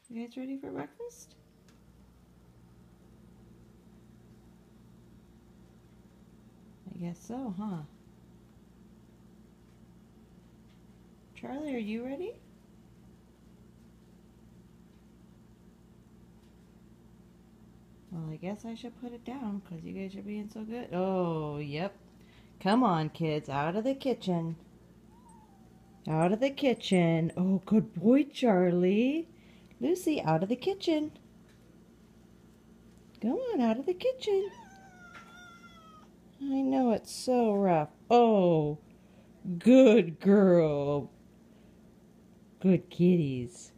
You guys ready for breakfast? I guess so, huh? Charlie, are you ready? Well, I guess I should put it down because you guys are being so good. Oh, yep. Come on, kids, out of the kitchen. Out of the kitchen. Oh, good boy, Charlie. Lucy, out of the kitchen. Go on, out of the kitchen. I know it's so rough. Oh, good girl. Good kitties.